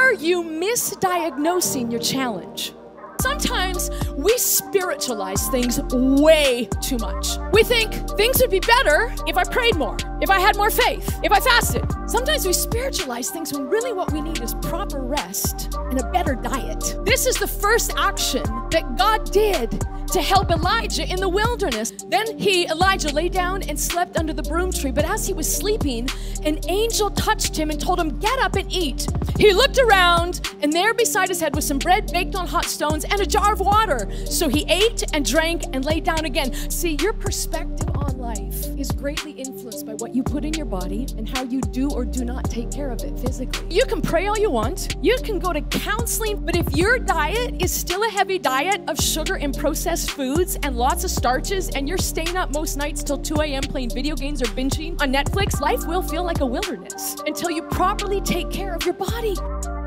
are you misdiagnosing your challenge? Sometimes we spiritualize things way too much. We think things would be better if I prayed more, if I had more faith, if I fasted. Sometimes we spiritualize things when really what we need is proper rest and a better diet. This is the first action that God did to help Elijah in the wilderness. Then Elijah lay down and slept under the broom tree. But as he was sleeping, an angel touched him and told him, get up and eat. He looked around, and there beside his head was some bread baked on hot stones and a jar of water. So he ate and drank and lay down again. See, your perspective on life is greatly influenced by what you put in your body and how you do or do not take care of it physically. You can pray all you want. You can go to counseling. But if your diet is still a heavy diet of sugar and processed foods and lots of starches, and you're staying up most nights till 2 a.m. playing video games or binging on Netflix, life will feel like a wilderness until you properly take care of your body.